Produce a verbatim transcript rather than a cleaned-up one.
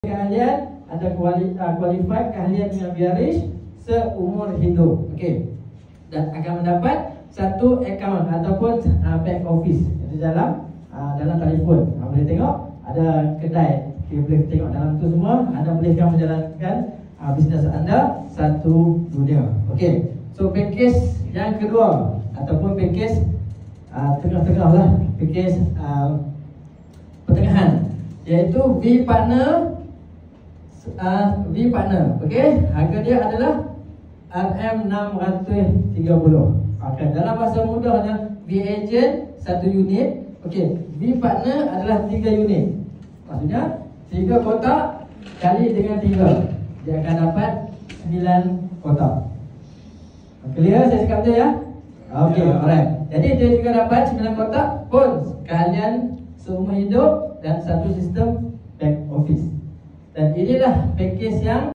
keahlian, ada kuali, uh, qualified keahlian dengan Biarish seumur hidup. Okey. Dan akan mendapat satu akaun ataupun uh, back office di dalam uh, dalam telefon. Uh, boleh tengok ada kedai. Okay, boleh tengok dalam tu semua. Anda bolehkan menjalankan uh, bisnes anda satu dunia. Okey. So package yang kedua ataupun package uh, tengah-tengah lah, package uh, pertengahan, iaitu V Partner. Uh, V Partner, okey, harga dia adalah R M enam ratus tiga puluh. Okay, dalam bahasa mudahnya V Agent satu unit, okey, V Partner adalah tiga unit. Maksudnya tiga kotak kali dengan tiga, dia akan dapat sembilan kotak. Clear saya cakap tu ya? Okey, yeah. Alright. Jadi dia juga dapat sembilan kotak pun keahlian seumur hidup dan satu sistem back office. Dan inilah package yang